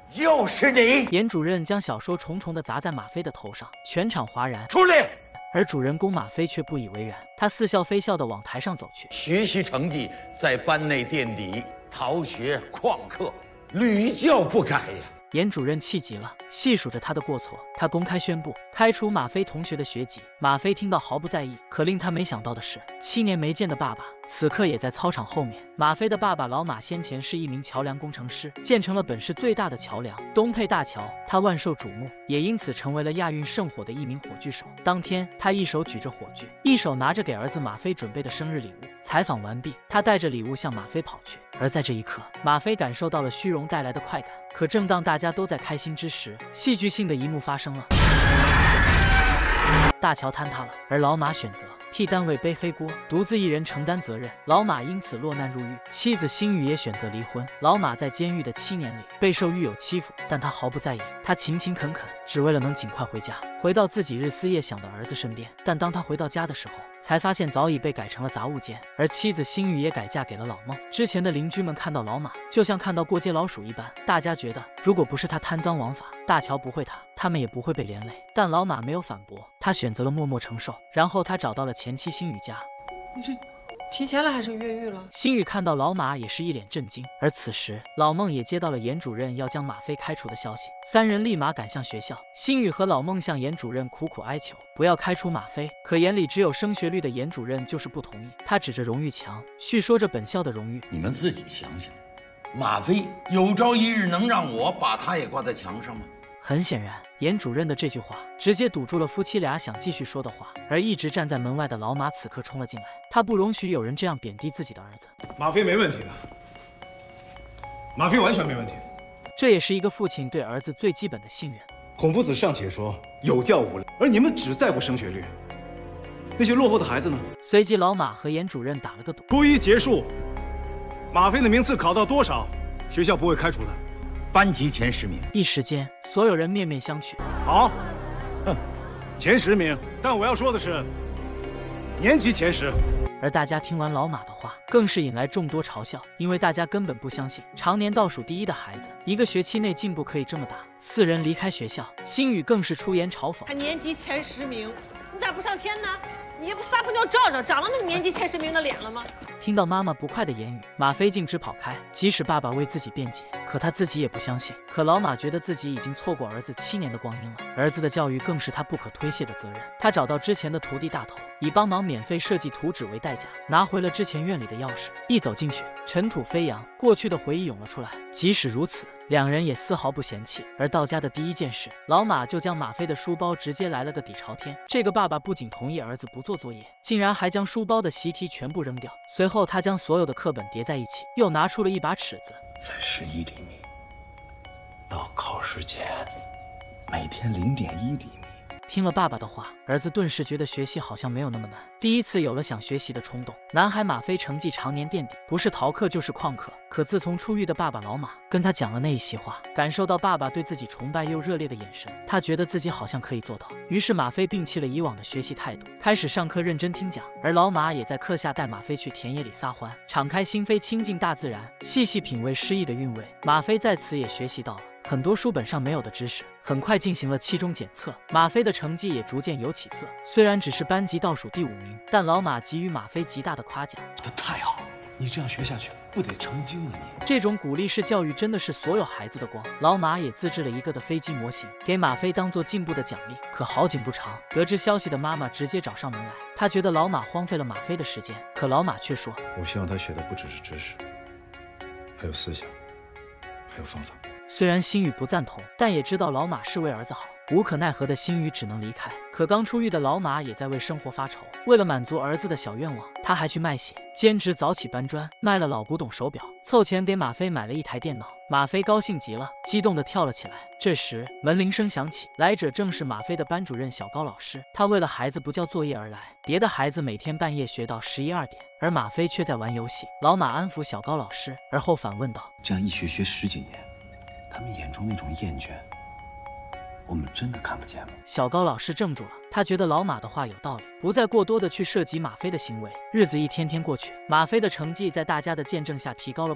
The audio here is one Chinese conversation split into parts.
又是你！ 严主任将小说重重地砸在马飞的头上，全场哗然。 出来！ 而主人公马飞却不以为然，他似笑非笑地往台上走去。 学习成绩在班内垫底，逃学旷课，屡教不改呀。 严主任气急了，细数着他的过错，他公开宣布开除马飞同学的学籍。马飞听到毫不在意，可令他没想到的是，7年没见的爸爸此刻也在操场后面。马飞的爸爸老马先前是一名桥梁工程师，建成了本市最大的桥梁东配大桥，他万受瞩目，也因此成为了亚运圣火的一名火炬手。当天，他一手举着火炬，一手拿着给儿子马飞准备的生日礼物。采访完毕，他带着礼物向马飞跑去。而在这一刻，马飞感受到了虚荣带来的快感。可正当大家都在开心之时，戏剧性的一幕发生了。大桥坍塌了，而老马选择替单位背黑锅，独自一人承担责任。老马因此落难入狱，妻子辛雨也选择离婚。老马在监狱的7年里备受狱友欺负，但他毫不在意，他勤勤恳恳，只为了能尽快回家，回到自己日思夜想的儿子身边。但当他回到家的时候，才发现早已被改成了杂物间，而妻子辛雨也改嫁给了老孟。之前的邻居们看到老马，就像看到过街老鼠一般，大家觉得如果不是他贪赃枉法，大桥不会塌，他们也不会被连累。但老马没有反驳，他选择了默默承受。然后他找到了前妻辛雨家。 你是提前了还是越狱了？ 辛雨看到老马也是一脸震惊。而此时老孟也接到了严主任要将马飞开除的消息，三人立马赶向学校。辛雨和老孟向严主任苦苦哀求不要开除马飞，可眼里只有升学率的严主任就是不同意。他指着荣誉墙，叙说着本校的荣誉。 你们自己想想，马飞有朝一日能让我把他也挂在墙上吗？ 很显然，严主任的这句话直接堵住了夫妻俩想继续说的话。而一直站在门外的老马此刻冲了进来，他不容许有人这样贬低自己的儿子。 马飞没问题的，马飞完全没问题。 这也是一个父亲对儿子最基本的信任。 孔夫子尚且说有教无类，而你们只在乎升学率，那些落后的孩子呢？ 随即，老马和严主任打了个赌， 初一结束，马飞的名次考到多少，学校不会开除的。 班级前10名。 一时间，所有人面面相觑。 好，前10名。但我要说的是，年级前10。 而大家听完老马的话，更是引来众多嘲笑，因为大家根本不相信常年倒数第1的孩子，一个学期内进步可以这么大。4人离开学校，辛雨更是出言嘲讽： 他年级前10名，你咋不上天呢？你也不撒泡尿照照，长了那年级前10名的脸了吗？ 听到妈妈不快的言语，马飞径直跑开。即使爸爸为自己辩解，可他自己也不相信。可老马觉得自己已经错过儿子7年的光阴了，儿子的教育更是他不可推卸的责任。他找到之前的徒弟大头，以帮忙免费设计图纸为代价，拿回了之前院里的钥匙。一走进去，尘土飞扬，过去的回忆涌了出来。即使如此，两人也丝毫不嫌弃。而到家的第一件事，老马就将马飞的书包直接来了个底朝天。这个爸爸不仅同意儿子不做作业，竟然还将书包的习题全部扔掉。随后他将所有的课本叠在一起，又拿出了一把尺子， 在11厘米，到考试前每天0.1厘米。 听了爸爸的话，儿子顿时觉得学习好像没有那么难，第一次有了想学习的冲动。男孩马飞成绩常年垫底，不是逃课就是旷课。可自从出狱的爸爸老马跟他讲了那一席话，感受到爸爸对自己崇拜又热烈的眼神，他觉得自己好像可以做到。于是马飞摒弃了以往的学习态度，开始上课认真听讲。而老马也在课下带马飞去田野里撒欢，敞开心扉，亲近大自然，细细品味诗意的韵味。马飞在此也学习到了很多书本上没有的知识。很快进行了期中检测，马飞的成绩也逐渐有起色。虽然只是班级倒数第5名，但老马给予马飞极大的夸奖。 这太好了，你这样学下去，不得成精啊你！ 这种鼓励式教育真的是所有孩子的光。老马也自制了一个的飞机模型，给马飞当做进步的奖励。可好景不长，得知消息的妈妈直接找上门来，她觉得老马荒废了马飞的时间。可老马却说：“ 我希望他学的不只是知识，还有思想，还有方法。” 虽然辛雨不赞同，但也知道老马是为儿子好。无可奈何的辛雨只能离开。可刚出狱的老马也在为生活发愁，为了满足儿子的小愿望，他还去卖血，兼职早起搬砖，卖了老古董手表，凑钱给马飞买了一台电脑。马飞高兴极了，激动地跳了起来。这时门铃声响起，来者正是马飞的班主任小高老师。他为了孩子不交作业而来，别的孩子每天半夜学到11、2点，而马飞却在玩游戏。老马安抚小高老师，而后反问道：“ 这样一学10几年，他们眼中那种厌倦，我们真的看不见吗？” 小高老师怔住了，他觉得老马的话有道理，不再过多的去涉及马飞的行为。日子一天天过去，马飞的成绩在大家的见证下提高了不少。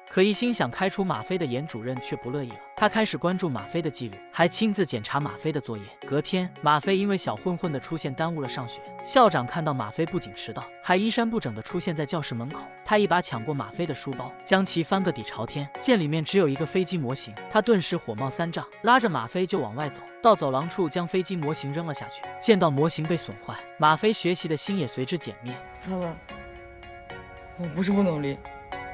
可一心想开除马飞的严主任却不乐意了，他开始关注马飞的纪律，还亲自检查马飞的作业。隔天，马飞因为小混混的出现耽误了上学，校长看到马飞不仅迟到，还衣衫不整地出现在教室门口。他一把抢过马飞的书包，将其翻个底朝天，见里面只有一个飞机模型，他顿时火冒三丈，拉着马飞就往外走，到走廊处将飞机模型扔了下去。见到模型被损坏，马飞学习的心也随之减灭。 爸爸，我不是不努力，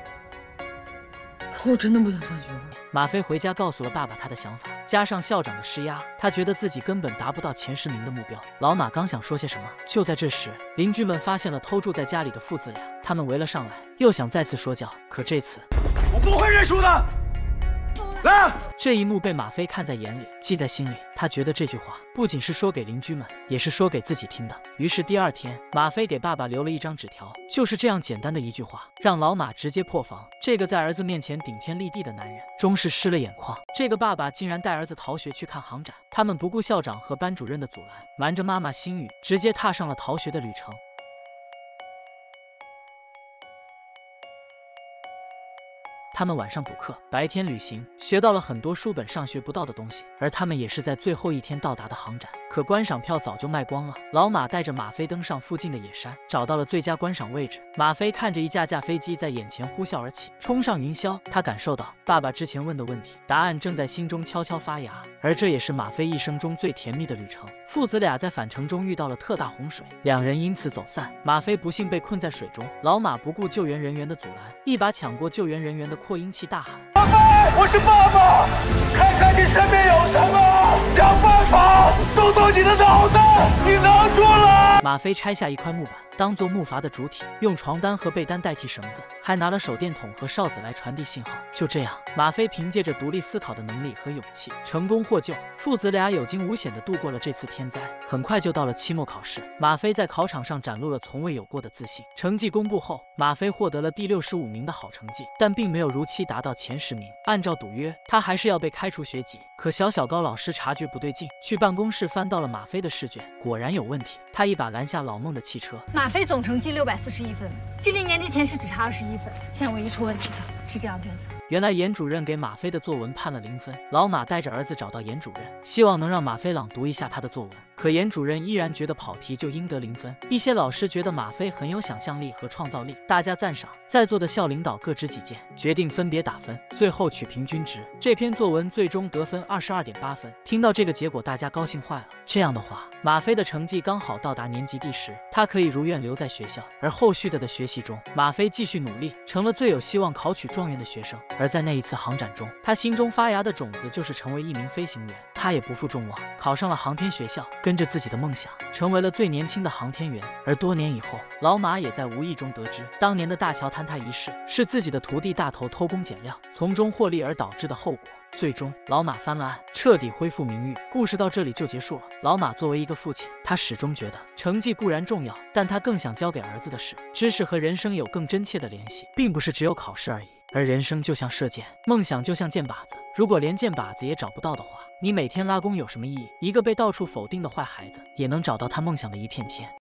可我真的不想上学了。 马飞回家告诉了爸爸他的想法，加上校长的施压，他觉得自己根本达不到前10名的目标。老马刚想说些什么，就在这时，邻居们发现了偷住在家里的父子俩，他们围了上来，又想再次说教，可这次我不会认输的。来， 这一幕被马飞看在眼里，记在心里。他觉得这句话不仅是说给邻居们，也是说给自己听的。于是第2天，马飞给爸爸留了一张纸条，就是这样简单的一句话，让老马直接破防。这个在儿子面前顶天立地的男人，终是失了眼眶。这个爸爸竟然带儿子逃学去看航展，他们不顾校长和班主任的阻拦，瞒着妈妈心语，直接踏上了逃学的旅程。他们晚上补课，白天旅行，学到了很多书本上学不到的东西。而他们也是在最后一天到达的航展，可观赏票早就卖光了。老马带着马飞登上附近的野山，找到了最佳观赏位置。马飞看着一架架飞机在眼前呼啸而起，冲上云霄。他感受到爸爸之前问的问题，答案正在心中悄悄发芽。而这也是马飞一生中最甜蜜的旅程。父子俩在返程中遇到了特大洪水，两人因此走散。马飞不幸被困在水中，老马不顾救援人员的阻拦，一把抢过救援人员的扩音器，大喊：“ 马飞，我是爸爸，看看你身边有什么，想办法动动你的脑袋，你拿出来！” 马飞拆下一块木板，当做木筏的主体，用床单和被单代替绳子，还拿了手电筒和哨子来传递信号。就这样，马飞凭借着独立思考的能力和勇气，成功获救。父子俩有惊无险地度过了这次天灾。很快就到了期末考试，马飞在考场上展露了从未有过的自信。成绩公布后，马飞获得了第65名的好成绩，但并没有如期达到前10名。按照赌约，他还是要被开除学籍。可小高老师察觉不对劲，去办公室翻到了马飞的试卷，果然有问题。他一把拦下老孟的汽车。 马飞总成绩641分，距离年级前10只差21分，现在唯一出问题的是这张卷子。 原来严主任给马飞的作文判了0分，老马带着儿子找到严主任，希望能让马飞朗读一下他的作文。可严主任依然觉得跑题就应得0分。一些老师觉得马飞很有想象力和创造力，大家赞赏。在座的校领导各执己见，决定分别打分，最后取平均值。这篇作文最终得分22.8分。听到这个结果，大家高兴坏了。这样的话，马飞的成绩刚好到达年级第10，他可以如愿留在学校。而后续的学习中，马飞继续努力，成了最有希望考取状元的学生。而在那一次航展中，他心中发芽的种子就是成为一名飞行员。他也不负众望，考上了航天学校，跟着自己的梦想，成为了最年轻的航天员。而多年以后，老马也在无意中得知，当年的大桥坍塌一事是自己的徒弟大头偷工减料，从中获利而导致的后果。最终，老马翻了案，彻底恢复名誉。故事到这里就结束了。老马作为一个父亲，他始终觉得成绩固然重要，但他更想教给儿子的是，知识和人生有更真切的联系，并不是只有考试而已。而人生就像射箭，梦想就像箭靶子，如果连箭靶子也找不到的话，你每天拉弓有什么意义？一个被到处否定的坏孩子，也能找到他梦想的一片天。